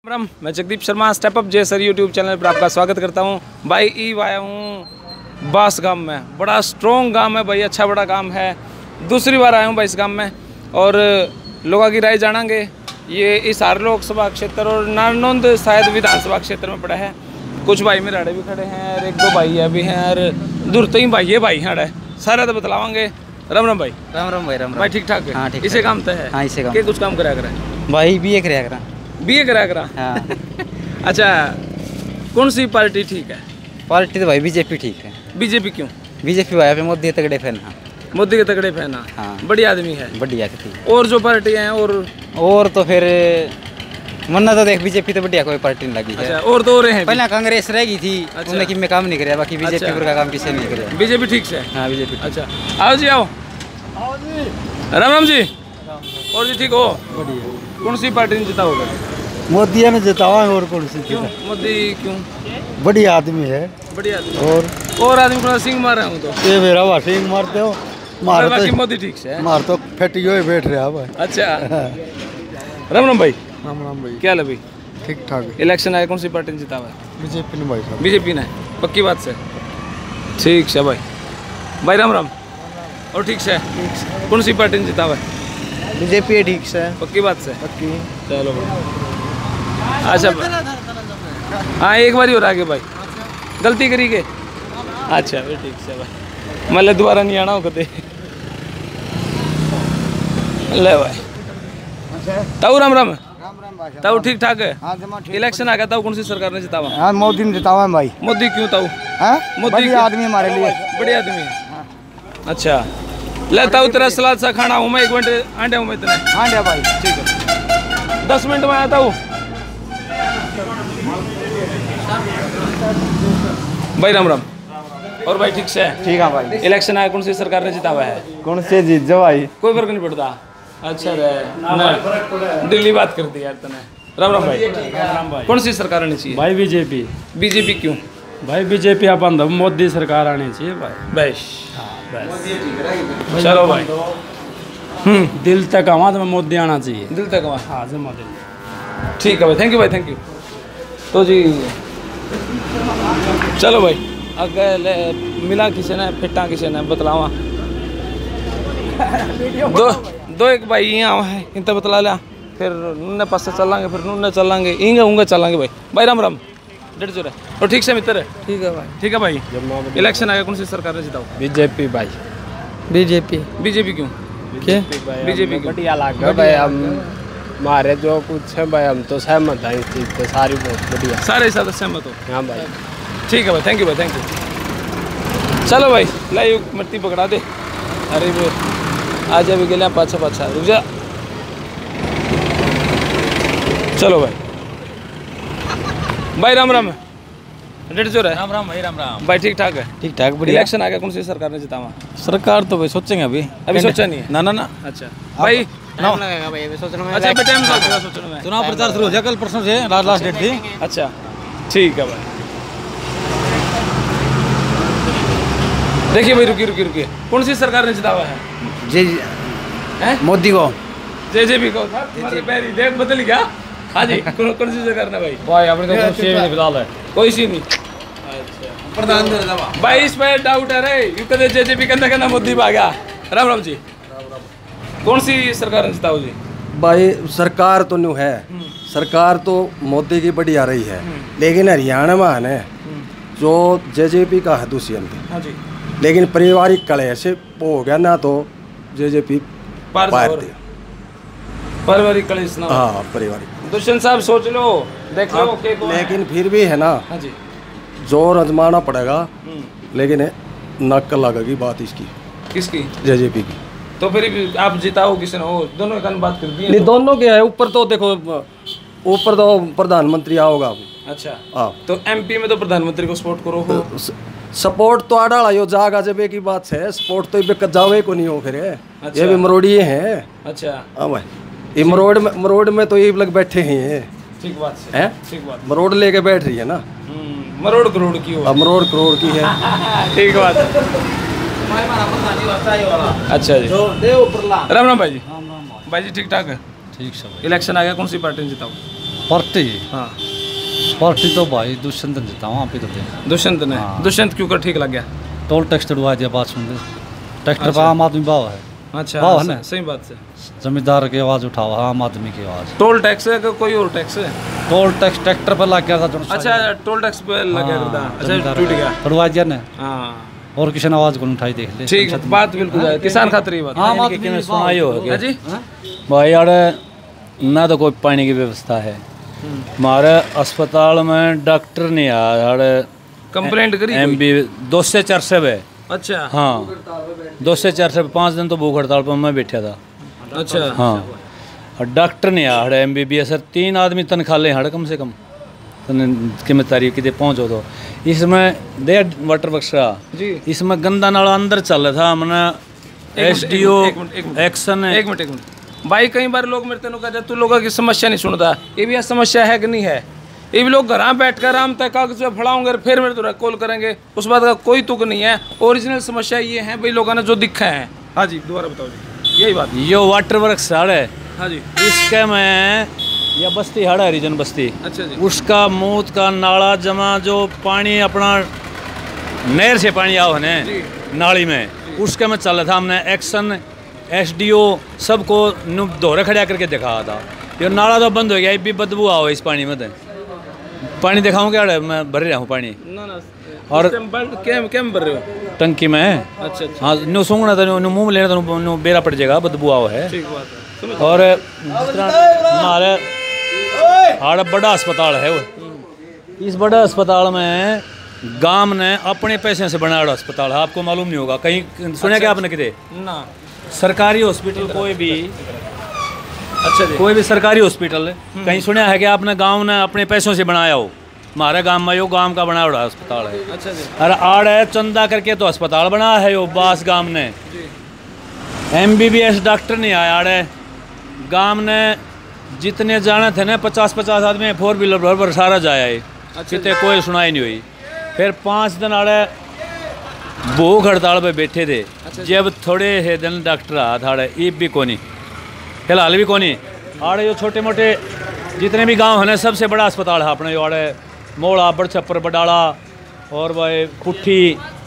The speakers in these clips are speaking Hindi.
राम, मैं Jagdeep Sharma step up Jai sir YouTube channel पर आपका स्वागत करता हूं। भाई आया हूं बास गांव में, बड़ा स्ट्रॉन्ग गांव है भाई, अच्छा बड़ा गांव है। दूसरी बार आया हूं भाई इस गांव में और लोगों की राय जानेंगे। ये हिसार लोकसभा क्षेत्र और नारनौंद शायद विधानसभा क्षेत्र में पड़ा है। कुछ भाई मेरे आड़े भी खड़े हैं और एक दो भाई अभी हैं और दूर तो ही भाई है भाई आड़े सारा तो बतलावांगे। राम राम भाई। राम राम भाई। राम राम भाई ठीक ठाक है? हाँ ठीक। इसे काम तो है? हाँ इसे काम। के कुछ काम करा करा भाई बीए कराया करा। बीए करा करा? हाँ। अच्छा, कौन सी पार्टी ठीक है? पार्टी तो भाई बीजेपी ठीक है। बीजेपी क्यों? बीजेपी भाई पे मोदी तगड़े फैन। हाँ मोदी के तगड़े फैन। हाँ बढ़िया आदमी है, बढ़िया थी। और जो पार्टी हैं और तो फिर मन्ना तो देख बीजेपी तो बढ़िया कोई पार्टी नहीं लगी है। अच्छा, और तो हैं पहले कांग्रेस रह गई थी। अच्छा। उन्हें कि मैं काम नहीं कराया, बाकी बीजेपी अच्छा। का काम किसी नहीं कराया। बीजेपी ठीक से? हाँ बीजेपी। अच्छा आओ जी आओ। राम राम जी। और जी ठीक हो? बढ़िया। कौन सी पार्टी ने जिताओगे? मोदी ने जितावा है। और कौन सी? क्यों मोदी क्यों? बढ़िया आदमी है। बढ़िया आदमी। और आदमी को सिंह मार रहे हूँ तो ये मेरा वासिंग मारते हो मार बाकी मोदी ठीक से है? मार तो फटी हुए बैठ रहे हैं। अच्छा राम राम भाई। राम राम भाई। क्या लभी? ठीक ठाक। इलेक्शन आया, कौन सी पार्टी ने जितावा है? बीजेपी ने भाई साहब। बीजेपी ने? पक्की बात से? ठीक है भाई। भाई राम राम। और ठीक से? कौन सी पार्टी ने जितावा है? बीजेपी ठीक से। पक्की बात से? पक्की। चलो भाई। अच्छा हाँ एक बार ही हो रहा है भाई, गलती करी के? अच्छा फिर ठीक से भाई, मतलब दोबारा नहीं आना हो कते। ले भाई ताऊ राम राम। ताऊ ठीक ठाक है? इलेक्शन आ गया, ताऊ कौन सी सरकार ने जितावा? हाँ मोदी ने जितावा है भाई। मोदी क्यों ताऊ? मोदी बढ़िया आदमी हमारे लिए। बढ़िया आदमी है। अच्छा ले ताऊ तेरा सलाद सा खाना हूँ मैं, 1 मिनट आंडे हूँ मैं इतने। हाँ भाई ठीक है 10 मिनट में आता हूँ भाई। राम राम। और भाई ठीक से है? ठीक है भाई। इलेक्शन आया, कौन सी सरकार ने जितावा है? कौन से जीत जाओ भाई? कोई फर्क नहीं पड़ता। अच्छा रे दिल्ली बात कर दी यार तने। राम राम भाई। राम भाई। कौन सी सरकार आनी चाहिए भाई बीजेपी। बीजेपी क्यों? भाई बीजेपी अपन तो मोदी सरकार आनी चाहिए भाई। बस बस चलो भाई। दिल तक आवा तो मोदी आना चाहिए। दिल तक वहाँ। हाँ जमा दिल। ठीक है भाई, थैंक यू भाई, थैंक यू। तो जी चलो भाई अगर मिला किसी ने फिटा किसी ने बतलावा दो एक भाई यहाँ है इनते बतला लिया, फिर नूने पास से चलांगे, फिर नूने चलांगे, इंगे उंगे चलांगे भाई। भाई राम राम। 150 है और ठीक से मित्र? ठीक है भाई। ठीक है भाई। इलेक्शन आएगा, कौन सी सरकार ने जिताओ? बीजेपी भाई। बीजेपी। बीजेपी क्यों? बीजेपी बढ़िया लगा भाई। हम हमारे जो कुछ है भाई, हम तो सहमत हैं इस चीज़ पे, सारी बहुत बढ़िया। सारे साथ सहमत हो? हाँ भाई। ठीक है भाई, थैंक यू भाई, थैंक यू। चलो भाई लाई मट्टी पकड़ा दे। अरे वो आज अभी गया पाछा पाछा, रुक जा। चलो भाई। भाई राम राम। 150 है? राम राम भाई। राम राम भाई ठीक ठाक है? ठीक ठाक बढ़िया। इलेक्शन आ गया, कौन सी सरकार ने जितावा? सरकार तो भाई सोचेंगे अभी सोचा नहीं है? ना। अच्छा भाई टाइम लगेगा भाई अभी सोचने में। अच्छा अभी टाइम लगेगा सोचने में। चुनाव प्रचार शुरू हो जाए, कल परसों से लास्ट डेट थी। अच्छा ठीक है भाई। देखिए भाई रुकिए, कौन सी सरकार ने जितावा है? जी मोदी को। जेजेपी को। पैरी देख बदल गया। हाँ जी कौन सी सरकार ने भाई? भाई अपने तो कोई फिलहाल है कोई सी नहीं। अच्छा प्रधान भाई इस पर डाउट है रे, यू कहते जेजेपी कहना मोदी भागा। राम राम जी। कौन सी सरकार ने जिताओ जी? भाई सरकार तो न्यू है, सरकार तो मोदी की बढ़िया रही है, लेकिन हरियाणा में है ना जो जेजेपी का है दुष्यंत। हाँ जी। लेकिन पारिवारिक कलह से वो हो गया ना, तो जेजेपी पारिवारिक कलेश ना। हाँ पारिवारिक। दुष्यंत साहब सोच लो, देख लो के कौन है? लेकिन फिर भी है ना, हाँ जी जोर आजमाना पड़ेगा, लेकिन नक्कल लगेगी बात इसकी, किसकी? जेजेपी की। तो फिर भी आप जिताओ किसी ने, हो दोनों का बात कर दी नहीं दोनों के है। ऊपर तो देखो, ऊपर तो प्रधानमंत्री आओगा। अच्छा हाँ तो एमपी में तो प्रधानमंत्री को सपोर्ट करो हो। सपोर्ट तो आड़ा यो जागा जब की बात है, सपोर्ट तो इबे जावे को नहीं हो फिर। अच्छा। ये भी मरोड़िए हैं। अच्छा हाँ भाई, ये मरोड़ में तो ये लोग बैठे हैं। ठीक बात से हैं? ठीक बात। मरोड़ लेके बैठ रही है ना। मरोड़ करोड़ की हो। मरोड़ करोड़ की है। ठीक बात है। अच्छा जी। राम राम भाई जी। भाई जी ठीक ठाक है? ठीक सब। इलेक्शन आ गया, कौन सी पार्टी ने जिताओ? पार्टी हाँ पार्टी तो भाई दुष्यंत ने जीता वहाँ पे तो दुष्यंत ने। हाँ। दुष्यंत क्यों कर ठीक लग गया? टोल टैक्स चढ़वा दिया बात सुन ले ट्रैक्टर पर आम आदमी भाव है अच्छा भाव है ना सही बात से। जमींदार की आवाज़ उठाओ आम आदमी की आवाज़ टोल टैक्स है कि कोई और टैक्स है? टोल टैक्स ट्रैक्टर पर लग गया था जो अच्छा टोल टैक्स पे लग गया था। अच्छा टूट गया। चढ़वा दिया ने हाँ और किसी ने आवाज़ को नहीं उठाई देख ले ठीक है बात बिल्कुल है। किसान खातिर ये बात आम आदमी की सुनाई हो है जी। भाई यार ना तो कोई पानी की व्यवस्था है हमारे अस्पताल में डॉक्टर नहीं आया यार कंप्लेंट करी एमबी 2 से 4 से है अच्छा हाँ 2 से 4 से 5 दिन तो भूख हड़ताल पर मैं बैठा था अच्छा हाँ और डॉक्टर नहीं आया हड़े MBBS 3 आदमी तनख्वाह ले हड़े कम से कम कितनी तारीख कितने पहुँचो तो इसमें दे वाटर वर्क्स का जी इसमें गंदा नाला अंदर चल रहा था हमने SDO एक्शन एक मिनट भाई कई बार लोग मेरे तेनों कहते तू लोगों की समस्या नहीं सुनता ये भी समस्या है कि नहीं है? ये भी लोग घर बैठ कर आराम तक कागज पे फड़ाओगे फिर मेरे तो कॉल करेंगे उस बात का कोई तुक नहीं है। ओरिजिनल समस्या ये है भाई लोगों ने जो दिखा है। हाँ जी दोबारा बताओ जी यही बात। यो वाटर वर्क्स है हाँ जी इसके में या बस्ती हड़ा हरिजन बस्ती अच्छा जी उसका मूत का नाला जमा जो पानी अपना नहर से पानी आओ है नाली में उसके में चल रहा था हमने एक्शन SDO सबको दोहरे खड़ा करके दिखाया था। ये नाला तो बंद हो गया भी बदबू आओ इस पानी में तो पानी दिखाऊँ क्या मैं भर रहा हूँ पानी ना और क्या भर रहे हो टंकी में अच्छा हाँ नो सूंघना था नो मुँह में लेना था नो बेरा पड़ जाएगा बदबू आओ है। ठीक बात है। और जिस तरह हमारे हाड़ बड़ा अस्पताल है वो इस बड़ा अस्पताल में गांव ने अपने पैसे से बनाया अस्पताल है आपको मालूम नहीं होगा कहीं सुना क्या आपने कितने ना सरकारी हॉस्पिटल कोई भी अच्छा जी कोई भी सरकारी हॉस्पिटल कहीं सुना है कि आपने गांव ने अपने पैसों से बनाया हो? हमारे गांव में यो गांव का बनाया हुआ अस्पताल है। अच्छा जी अरे आड़ है चंदा करके तो अस्पताल बनाया है यो बास गांव ने MBBS डॉक्टर नहीं आया आड़ है गांव ने जितने जाने थे ना 50-50 आदमी 4 व्हीलर भर सारा जाया है कितने कोई सुनाई नहीं हुई। फिर 5 दिन आड़े भूख हड़ताल पे बैठे थे जब थोड़े है दिन डॉक्टर आ था ये भी कोनी फिलहाल भी कोनी आड़े जो छोटे मोटे जितने भी गांव हैं सबसे बड़ा अस्पताल है अपने जो आड़े मोड़ा बड़छप्पर बडाला और भाई कुट्ठी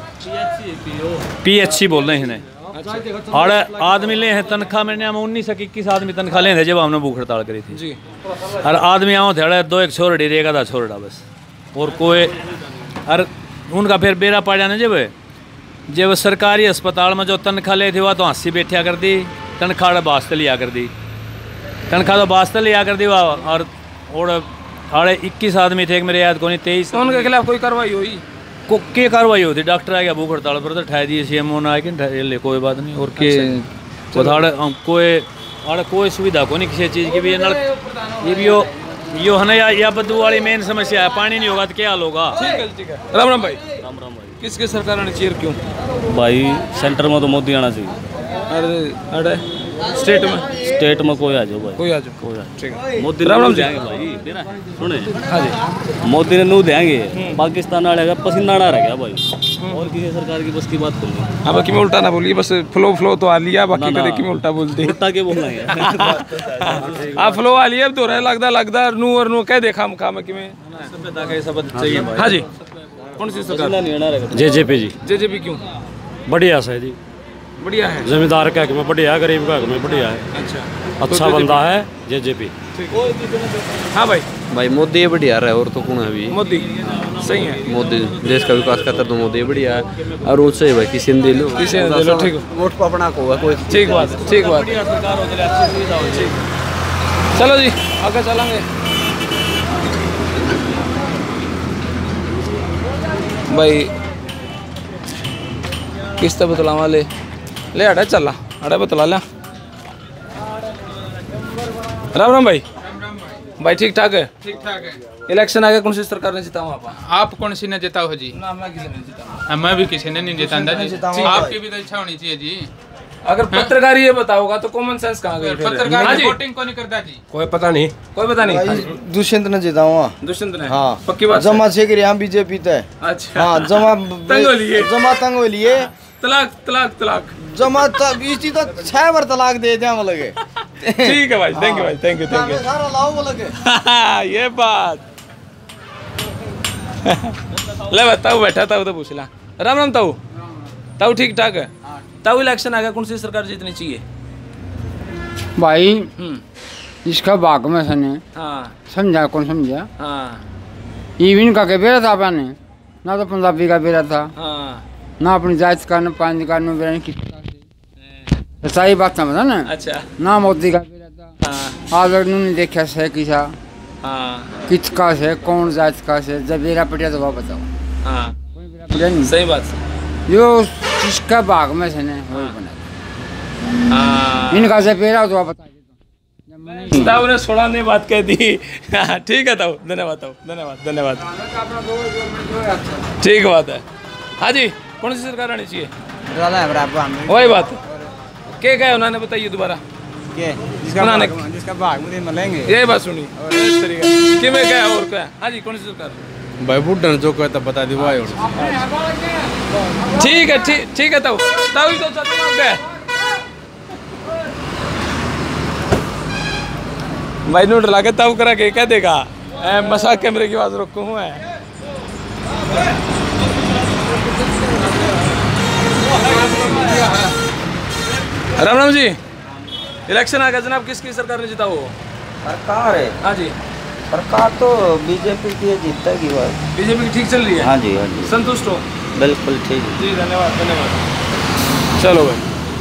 PHC बोल रहे हैं आड़े आदमी ले हैं तनख्वाह महीने में 19 से 21 आदमी तनख्वाह ले थे जब हमने भूख हड़ताल करी थी जी और आदमी आओ थे अड़े 2 एक छोरड़ी रेगा था छोरड़ा बस और कोई और उनका फिर बेरा पड़ जाने जब सरकारी अस्पताल में जो तनख्वाह ले थी वह तो हंसी बैठा कर दी तनख्वाह वास्ते लिया कर दी तनख्वाह तो वास्ते लिया कर दी वह और आड़े 21 आदमी थे मेरे याद को नहीं 23 तो उनके खिलाफ कोई कार्रवाई हुई को क्या कार्रवाई होती डॉक्टर आ गया भूख हड़ताल पर तो ठा दिए CMO ना आए ले कोई बात नहीं और के कोई सुविधा को नहीं किसी चीज़ की भी ये भी यो है ना या बदबू वाली मेन समस्या है पानी नहीं होगा तो क्या हाल होगा। ठीक है राम राम भाई किसके सरकार आनी चाहिए क्यों? भाई सेंटर में तो मोदी आना चाहिए अरे अरे स्टेट में कोई आ जाओ भाई कोई आ जाओ ठीक है मोदी राम राम देंगे भाई सुने हाँ जी मोदी ने नू देंगे पाकिस्तान आएगा पसीना ना रह गया भाई और किसी सरकार की बस की बात कर ली हाँ बाकी में उल्टा ना बोलिए बस फ्लो तो आ लिया बाकी कदे कि में उल्टा बोलते उल्टा के बोलना है आप फ्लो आ लिया अब तो रह लगदा नू और नू कह देखा मुखा में कि में सभ्यता का शब्द चाहिए भाई। हाँ जी कौन सी सरकार? JJP जी JJP क्यों बढ़िया से जी बढ़िया है जमींदार का हक में बढ़िया है गरीब का हक में बढ़िया है अच्छा बंदा है JJP। हाँ भाई भाई मोदी ये बढ़िया रहा है और तो कौन है अभी मोदी सही है मोदी देश का विकास करता तो मोदी बढ़िया है और उससे भाई किसी ने दे लो ठीक वोट पर अपना को कोई ठीक बात चलो जी आगे चलेंगे भाई किस्त बतलावा ले अड़ा चला अड़ा बतला लिया। राम राम भाई ठीक ठाक है इलेक्शन आ गया कौन सी सरकार ने जीता वहाँ पर? आप कौन सी ने जीता हो जी? ना मैं किसी ने जीता मैं भी किसी ने नहीं जीता जी आपकी भी तो इच्छा होनी चाहिए जी। अगर पत्रकार ये बताओगा तो कॉमन सेंस कहाँ गई? पत्रकार वोटिंग को नहीं करता जी कोई पता नहीं दुष्यंत ने जीता हुआ दुष्यंत ने हाँ पक्की बात जमा छे कर यहाँ बीजेपी तय अच्छा हाँ जमा तंग हो लिए तलाक जमा इसी तो 6 बार तलाक दे दिया लगे ठीक है भाई, थैंक यू भाई, थैंक यू थैंक यू। सारा लाओ वो लगे। ये बात ले बताओ, बैठा ताऊ तो पूछ ला। राम राम ताऊ। ताऊ ठीक ठाक है ताऊ? इलेक्शन आ गया, कौन सी सरकार जीतनी चाहिए भाई? इसका भाग में सने हाँ समझा, कौन समझा? हाँ इविन का के बेरा था अपने, ना तो पंजाबी का बेरा था, हाँ ना अपनी जात का, ना पानी का, ना बेरा किसी का। सही बात समझा ना? अच्छा ना मोदी का बेरा था। हाँ आज नहीं देखा से किसा हाँ किसका से, कौन जात का से, जब बेरा पटिया तो वह बताओ। हाँ कोई बेरा पटिया नहीं। सही बात। जो जिसका भाग में सने वही बना। हाँ इनका से बेरा तो आप बता दे। ताऊ ने सोड़ाने बात कह दी। ठीक है ताऊ, धन्यवाद ताऊ, धन्यवाद धन्यवाद। ठीक बात है। हाँ जी, कौन सी सरकार आनी चाहिए? वही बात क्या कहे उन्होंने, बताइए दोबारा। जिसका भाग में मिलेंगे, यही बात सुनी कि मैं क्या और क्या। हाँ जी, कौन सी सरकार? भाई बुढ़ा जो कहता बता दी भाई। ठीक है ठीक है ताऊ, ताऊ ही तो क्या भाई नोट ला के ताऊ करा के क्या देगा? मजाक कैमरे की आवाज रोकू हूँ मैं। राम राम जी, इलेक्शन आ गया जनाब, किसकी सरकार ने जीता वो? सरकार है। हाँ जी, सरकार तो बीजेपी की जीतेगी भाई। बीजेपी की ठीक चल रही है? हाँ जी हाँ जी, संतुष्ट हो? बिल्कुल ठीक जी, धन्यवाद धन्यवाद। चलो भाई,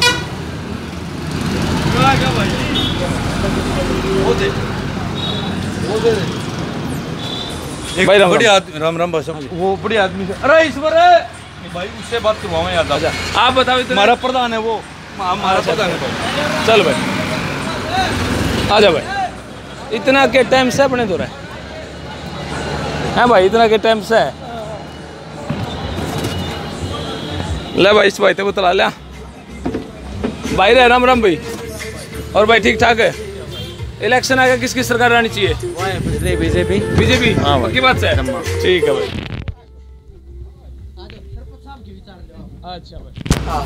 भाई राम राम भाई, वो बड़ी आदमी से, अरे ईश्वर भाई उससे बात करवाओ याद। आप बताओ। हमारा प्रधान है वो, हमारा प्रधान है। चल भाई, आ जा भाई। इतना के टाइम से अपने दो रहा है भाई, इतना के टाइम से ले भाई, इस भाई तो बतला लिया भाई रे। राम राम भाई, और भाई ठीक ठाक है? इलेक्शन आ गया, किसकी सरकार आनी चाहिए? बीजेपी। बीजेपी की बात से? ठीक है भाई। अच्छा भाई,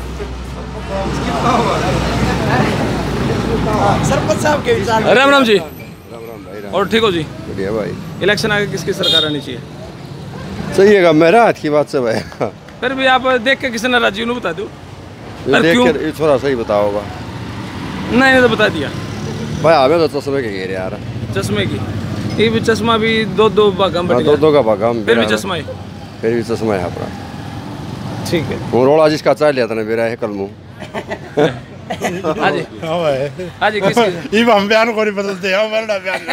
सरपंच साहब के विचार। राम राम जी। राम राम भाई। और ठीक हो जी? बढ़िया भाई। इलेक्शन आ गया, किसकी सरकार आनी चाहिए? सही है मेरा हाथ की बात से भाई। फिर भी आप देख के किसी नाराजी नहीं बता दो। देख कर थोड़ा सही बताओगा। नहीं तो बता दिया भाई, हमें तो चश्मे के घेरे यार। चश्मे की? ये भी चश्मा भी दो भागम बट गया। दो का भागम, फिर भी चश्मा है। फिर भी चश्मा है अपना। ठीक है, वो रोड़ा जिसका चाय लिया था ना मेरा है कल मुँह। हाँ जी हाँ जी, किसकी? ये हम बयान को नहीं बदलते हैं, हमारा बयान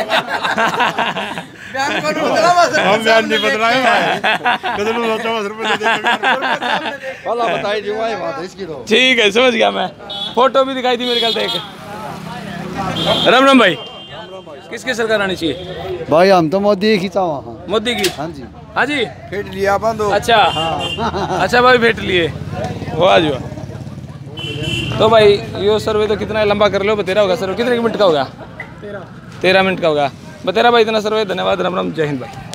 हम बयान नहीं बदलाए भाई। बताई दी भाई बात इसकी तो। ठीक है, समझ गया मैं। फोटो भी दिखाई दी मेरे कल देख। राम राम भाई, किसकी सरकार आनी चाहिए? भाई हम तो मोदी की चाहवा। मोदी की? हाँ जी हाँ जी, फेट लिया अपन तो। अच्छा अच्छा भाई, भेट लिए वो आज हुआ। तो भाई यो सर्वे तो कितना लंबा कर लो, बतेरा होगा सर्वे कितने मिनट का होगा? 13 मिनट का होगा बतेरा भाई, इतना सर्वे। धन्यवाद, राम राम, जय हिंद भाई।